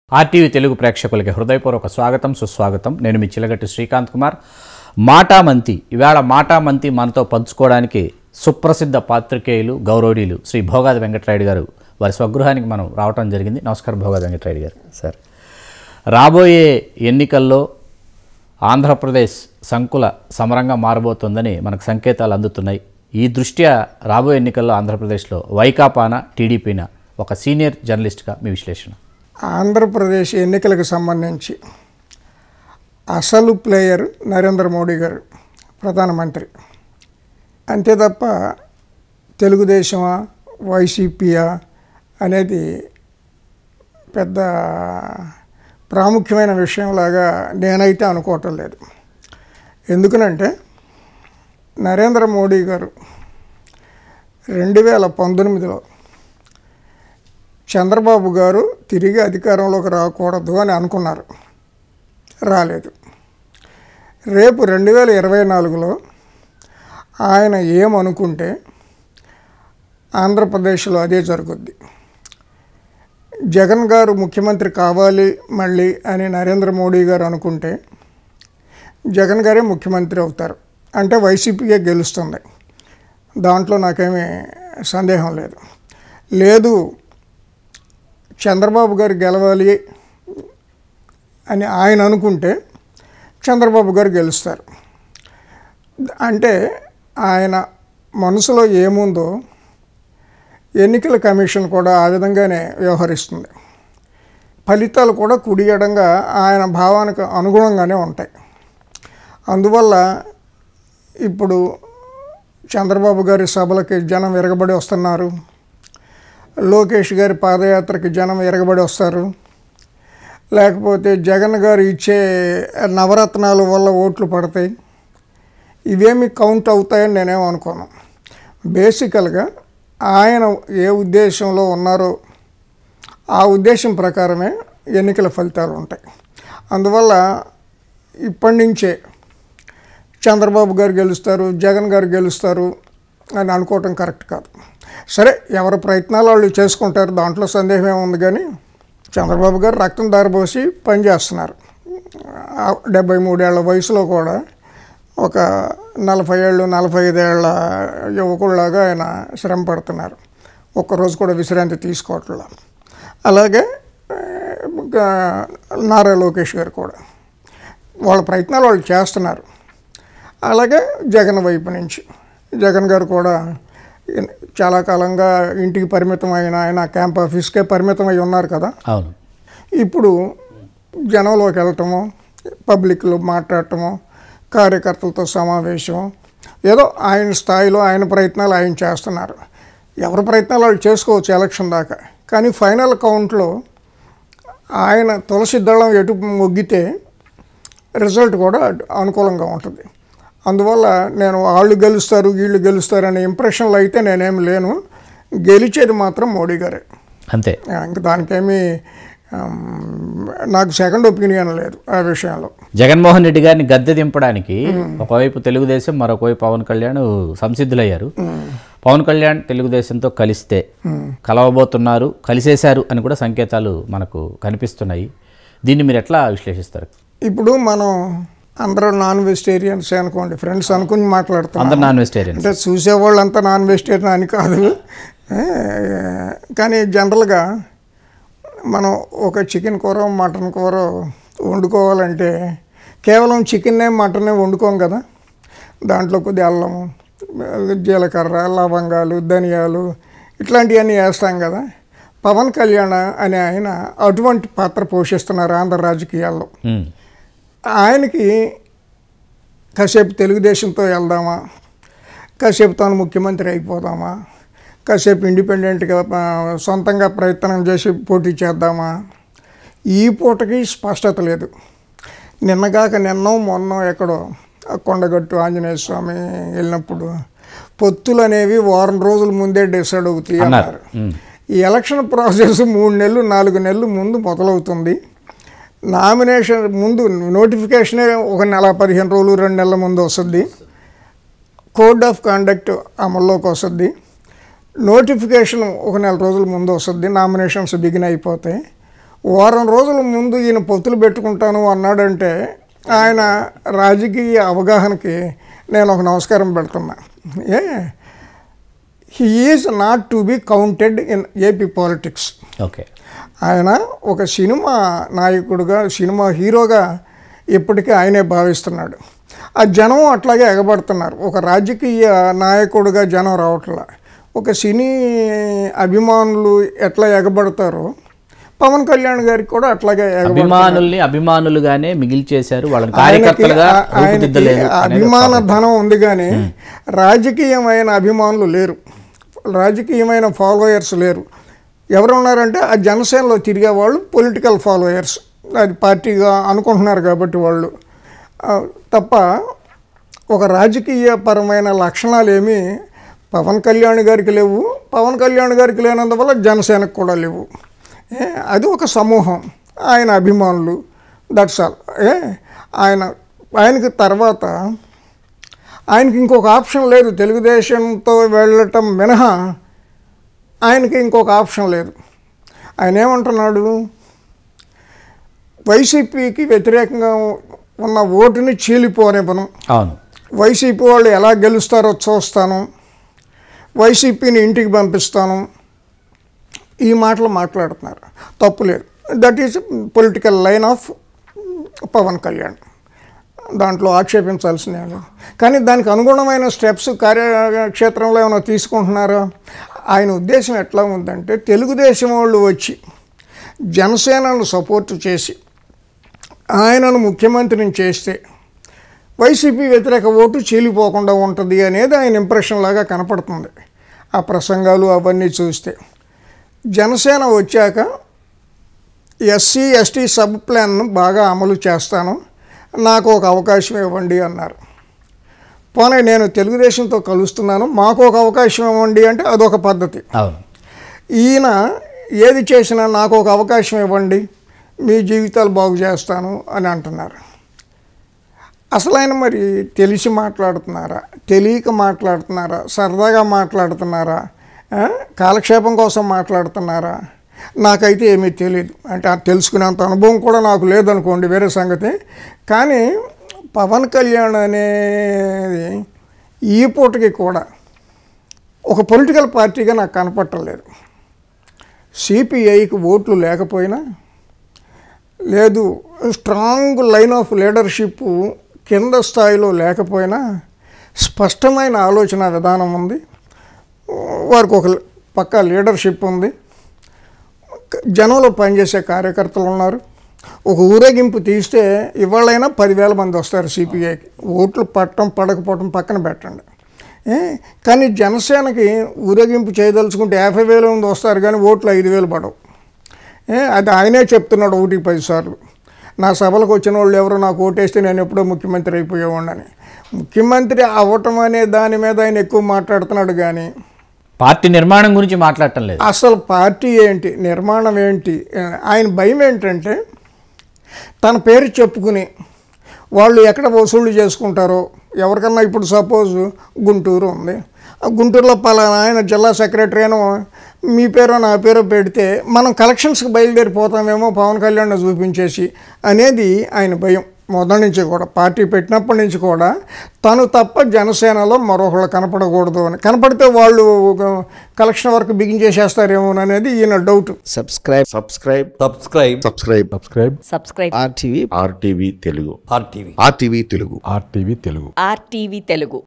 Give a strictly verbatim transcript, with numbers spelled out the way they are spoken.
RTV Telugu ప్రేక్షకులకి హృదయపూర్వక స్వాగతం సుస్వాగతం. నేను మీ చిలగట్టి శ్రీకాంత్ కుమార్. మాటామంతి ఇవాళ మాటామంతి మనతో పంచుకోవడానికి సుప్రసిద్ధ పాత్రికేయులు గౌరవనీయులు శ్రీ భోగాది వెంకట రాయుడు గారు వారి స్వగృహానికి మనం రావడం జరిగింది. నమస్కారం భోగాది వెంకట రాయుడు గారు. సార్, రాబోయే ఎన్నికల్లో ఆంధ్రప్రదేశ్ సంకుల సమరంగా మారబోతోందని మనకు సంకేతాలు అందుతున్నాయి. ఈ దృష్ట్యా రాబోయే ఎన్నికల్లో ఆంధ్రప్రదేశ్లో వైకాపాన టీడీపీన ఒక సీనియర్ జర్నలిస్ట్గా మీ విశ్లేషణ. ఆంధ్రప్రదేశ్ ఎన్నికలకు సంబంధించి అసలు ప్లేయర్ నరేంద్ర మోడీ గారు ప్రధానమంత్రి. అంతే తప్ప తెలుగుదేశమా వైసీపీయా అనేది పెద్ద ప్రాముఖ్యమైన విషయంలాగా నేనైతే అనుకోవటం లేదు. ఎందుకనంటే నరేంద్ర మోడీ గారు రెండు వేల పంతొమ్మిదిలో చంద్రబాబు గారు తిరిగి అధికారంలోకి రాకూడదు అని అనుకున్నారు, రాలేదు. రేపు రెండు వేల ఇరవై నాలుగులో ఆయన ఏమనుకుంటే ఆంధ్రప్రదేశ్లో అదే జరుగుద్ది. జగన్ గారు ముఖ్యమంత్రి కావాలి మళ్ళీ అని నరేంద్ర మోడీ గారు అనుకుంటే జగన్ గారే ముఖ్యమంత్రి అవుతారు, అంటే వైసీపీయే గెలుస్తుంది. దాంట్లో నాకేమీ సందేహం లేదు. లేదు చంద్రబాబు గారు గెలవాలి అని ఆయన అనుకుంటే చంద్రబాబు గారు గెలుస్తారు. అంటే ఆయన మనసులో ఏముందో ఎన్నికల కమిషన్ కూడా ఆ విధంగానే వ్యవహరిస్తుంది. ఫలితాలు కూడా కుడి ఎడంగా ఆయన భావానికి అనుగుణంగానే ఉంటాయి. అందువల్ల ఇప్పుడు చంద్రబాబు గారి సభలకి జనం విరగబడి వస్తున్నారు, లోకేష్ గారి పాదయాత్రకి జనం ఎరగబడి వస్తారు, లేకపోతే జగన్ గారు ఇచ్చే నవరత్నాల వల్ల ఓట్లు పడతాయి. ఇవేమి కౌంట్ అవుతాయని నేనేమో అనుకోను. బేసికల్గా ఆయన ఏ ఉద్దేశంలో ఉన్నారో ఆ ఉద్దేశం ప్రకారమే ఎన్నికల ఫలితాలు ఉంటాయి. అందువల్ల ఇప్పటి నుంచే చంద్రబాబు గారు గెలుస్తారు, జగన్ గారు గెలుస్తారు అని అనుకోవటం కరెక్ట్ కాదు. సరే, ఎవరి ప్రయత్నాలు వాళ్ళు చేసుకుంటారు, దాంట్లో సందేహం ఏముంది. కానీ చంద్రబాబు గారు రక్తం దారిపోసి పనిచేస్తున్నారు. డెబ్బై మూడేళ్ల వయసులో కూడా ఒక నలభై ఏళ్ళు నలభై ఐదేళ్ల యువకుల్లాగా ఆయన శ్రమ పడుతున్నారు. ఒక్కరోజు కూడా విశ్రాంతి తీసుకోవట్లా. అలాగే నారా లోకేష్ గారు కూడా వాళ్ళ ప్రయత్నాలు వాళ్ళు చేస్తున్నారు. అలాగే జగన్ వైపు నుంచి జగన్ గారు కూడా చాలా కాలంగా ఇంటికి పరిమితం అయిన ఆయన క్యాంప్ ఆఫీస్కే పరిమితం అయి ఉన్నారు కదా. అవును. ఇప్పుడు జనంలోకి వెళ్ళటము, పబ్లిక్లో మాట్లాడటము, కార్యకర్తలతో సమావేశం, ఏదో ఆయన స్థాయిలో ఆయన ప్రయత్నాలు ఆయన చేస్తున్నారు. ఎవరి ప్రయత్నాలు వాళ్ళు చేసుకోవచ్చు ఎలక్షన్ దాకా. కానీ ఫైనల్ కౌంట్లో ఆయన తులసి దళం ఎటు మొగ్గితే రిజల్ట్ కూడా అనుకూలంగా ఉంటుంది. అందువల్ల నేను వాళ్ళు గెలుస్తారు వీళ్ళు గెలుస్తారు అనే ఇంప్రెషన్లో అయితే నేనేమి లేను. గెలిచేది మాత్రం మోడీ గారే, అంతే. ఇంకా దానికేమీ నాకు సెకండ్ ఒపీనియన్ లేదు ఆ విషయంలో. జగన్మోహన్ రెడ్డి గారిని గద్దె దింపడానికి ఒకవైపు తెలుగుదేశం, మరొకవైపు పవన్ కళ్యాణ్ సంసిద్ధులయ్యారు. పవన్ కళ్యాణ్ తెలుగుదేశంతో కలిస్తే కలవబోతున్నారు, కలిసేశారు అని కూడా సంకేతాలు మనకు కనిపిస్తున్నాయి. దీన్ని మీరు ఎట్లా విశ్లేషిస్తారు? ఇప్పుడు మనం అందరూ నాన్ వెజిటేరియన్స్ అనుకోండి, ఫ్రెండ్స్ అనుకుని మాట్లాడుతాం. అందరూ నాన్ వెజిటేరియన్ అంటే చూసేవాళ్ళు అంతా నాన్ వెజిటేరియన్ అని కాదు. కానీ జనరల్గా మనం ఒక చికెన్ కూర మటన్ కూర వండుకోవాలంటే కేవలం చికెన్నే మటనే వండుకోం కదా. దాంట్లో కొద్ది అల్లము, జీలకర్ర, లవంగాలు, ధనియాలు ఇట్లాంటివన్నీ వేస్తాం కదా. పవన్ కళ్యాణ్ అనే ఆయన అటువంటి పాత్ర పోషిస్తున్నారు ఆంధ్ర రాజకీయాల్లో. ఆయనకి కాసేపు తెలుగుదేశంతో వెళ్దామా, కాసేపు తాను ముఖ్యమంత్రి అయిపోదామా, కాసేపు ఇండిపెండెంట్గా సొంతంగా ప్రయత్నం చేసి పోటీ చేద్దామా, ఈ పూటకి స్పష్టత లేదు. నిన్నగాక నిన్నో మొన్నో ఎక్కడో కొండగట్టు ఆంజనేయ స్వామి వెళ్ళినప్పుడు పొత్తులు అనేవి వారం రోజుల ముందే డిసైడ్ అవుతాయి అన్నారు. ఈ ఎలక్షన్ ప్రాసెస్ మూడు నెలలు నాలుగు నెలలు ముందు మొదలవుతుంది. నామినేషన్ ముందు నోటిఫికేషనే ఒక నెల పదిహేను రోజులు రెండు నెలల ముందు వస్తుంది. కోడ్ ఆఫ్ కాండక్ట్ అమల్లోకి వస్తుంది. నోటిఫికేషన్ ఒక నెల రోజుల ముందు వస్తుంది. నామినేషన్స్ బిగిన్ అయిపోతాయి. వారం రోజుల ముందు ఈయన పొత్తులు పెట్టుకుంటాను అన్నాడంటే ఆయన రాజకీయ అవగాహనకి నేను ఒక నమస్కారం పెడుతున్నా. A he is not to be counted in AP politics. Okay, ఆయన ఒక సినిమా నాయకుడుగా, సినిమా హీరోగా ఇప్పటికీ ఆయనే భావిస్తున్నాడు. ఆ జనం అట్లాగే ఎగబడుతున్నారు. ఒక రాజకీయ నాయకుడుగా జనం రావట్లా. ఒక సినీ అభిమానులు ఎట్లా ఎగబడతారో పవన్ కళ్యాణ్ గారికి కూడా అట్లాగే అభిమానుల్ని అభిమానులుగానే మిగిల్చేశారు. వాళ్ళని కార్యకర్తలుగా రూపుదిద్దలేదు. అభిమాన ధనం ఉంది కానీ రాజకీయమైన అభిమానులు లేరు, రాజకీయమైన ఫాలోయర్స్ లేరు. ఎవరు ఉన్నారంటే ఆ జనసేనలో తిరిగే వాళ్ళు పొలిటికల్ ఫాలోయర్స్, అది పార్టీగా అనుకుంటున్నారు కాబట్టి వాళ్ళు తప్ప ఒక రాజకీయ పరమైన లక్షణాలు ఏమీ పవన్ కళ్యాణ్ గారికి లేవు. పవన్ కళ్యాణ్ గారికి లేనందువల్ల జనసేనకు కూడా లేవు. అది ఒక సమూహం, ఆయన అభిమానులు, దట్స్ ఆల్. ఏ ఆయన ఆయనకి తర్వాత ఆయనకి ఇంకొక ఆప్షన్ లేదు. తెలుగుదేశంతో వెళ్ళటం మినహా ఆయనకి ఇంకొక ఆప్షన్ లేదు. ఆయన ఏమంటున్నాడు, వైసీపీకి వ్యతిరేకంగా ఉన్న ఓటుని చీలిపోనివ్వను, అవును, వైసీపీ వాళ్ళు ఎలా గెలుస్తారో చూస్తాను, వైసీపీని ఇంటికి పంపిస్తాను, ఈ మాటలు మాట్లాడుతున్నారు. తప్పులేదు, that is political line of Pawan Kalyan, దాంట్లో ఆక్షేపించాల్సిన. కానీ దానికి అనుగుణమైన స్టెప్స్ కార్యక్షేత్రంలో ఏమైనా తీసుకుంటున్నారా? ఆయన ఉద్దేశం ఎట్లా ఉందంటే, తెలుగుదేశం వాళ్ళు వచ్చి జనసేనను సపోర్టు చేసి ఆయనను ముఖ్యమంత్రిని చేస్తే వైసీపీ వ్యతిరేక ఓటు చీలిపోకుండా ఉంటుంది అనేది ఆయన ఇంప్రెషన్ లాగా కనపడుతుంది. ఆ ప్రసంగాలు అవన్నీ చూస్తే జనసేన వచ్చాక ఎస్సీ ఎస్టీ సబ్ ప్లాన్ను బాగా అమలు చేస్తాను, నాకు ఒక అవకాశం ఇవ్వండి అన్నారు. పోనీ నేను తెలుగుదేశంతో కలుస్తున్నాను, మాకు ఒక అవకాశం ఇవ్వండి అంటే అదొక పద్ధతి. ఈయన ఏది చేసినా నాకు ఒక అవకాశం ఇవ్వండి, మీ జీవితాలు బాగు చేస్తాను అని అంటున్నారు. అసలు ఆయన మరి తెలిసి మాట్లాడుతున్నారా, తెలియక మాట్లాడుతున్నారా, సరదాగా మాట్లాడుతున్నారా, కాలక్షేపం కోసం మాట్లాడుతున్నారా? నాకైతే ఏమీ తెలియదు. అంటే తెలుసుకునేంత అనుభవం కూడా నాకు లేదనుకోండి, వేరే సంగతి. కానీ పవన్ కళ్యాణ్ అనేది ఈ పూటకి కూడా ఒక పొలిటికల్ పార్టీగా నాకు కనపట్టలేదు. సిపిఐకి ఓట్లు లేకపోయినా, లేదు స్ట్రాంగ్ లైన్ ఆఫ్ లీడర్షిప్ కింద స్థాయిలో లేకపోయినా స్పష్టమైన ఆలోచన విధానం ఉంది, వారికి ఒక పక్క లీడర్షిప్ ఉంది, జనంలో పనిచేసే కార్యకర్తలు ఉన్నారు. ఒక ఊరేగింపు తీస్తే ఇవాళైనా పదివేల మంది వస్తారు సిపిఐకి. ఓట్లు పట్టడం పడకపోవటం పక్కన పెట్టండి. కానీ జనసేనకి ఊరేగింపు చేయదలుచుకుంటే యాభై వేల మంది వస్తారు కానీ ఓట్లు ఐదు వేలు పడవు. అది ఆయనే చెప్తున్నాడు ఒకటి పది సార్లు. నా సభలకు వచ్చిన వాళ్ళు ఎవరో నాకు ఓటేస్తే నేను ఎప్పుడో ముఖ్యమంత్రి అయిపోయేవాడిని. ముఖ్యమంత్రి అవ్వటం అనే దాని మీద ఆయన ఎక్కువ మాట్లాడుతున్నాడు కానీ పార్టీ నిర్మాణం గురించి మాట్లాడటం లేదు. అసలు పార్టీ ఏంటి, నిర్మాణం ఏంటి? ఆయన భయం ఏంటంటే తన పేరు చెప్పుకుని వాళ్ళు ఎక్కడ వసూళ్ళు చేసుకుంటారో, ఎవరికన్నా ఇప్పుడు సపోజ్ గుంటూరు ఉంది, గుంటూరులో పలానా ఆయన జిల్లా సెక్రటరీ అనో మీ పేరో నా పేరో పెడితే మనం కలెక్షన్స్కి బయలుదేరిపోతామేమో పవన్ కళ్యాణ్ చూపించేసి అనేది ఆయన భయం. మొదటి నుంచి కూడా, పార్టీ పెట్టినప్పటి నుంచి కూడా తను తప్ప జనసేనలో మరొకళ్ళు కనపడకూడదు అని. కనపడితే వాళ్ళు కలెక్షన్ వరకు బిగించేసేస్తారేమో అనేది ఈయన doubt. Subscribe subscribe subscribe subscribe subscribe subscribe RTV RTV Telugu RTV RTV Telugu RTV Telugu RTV Telugu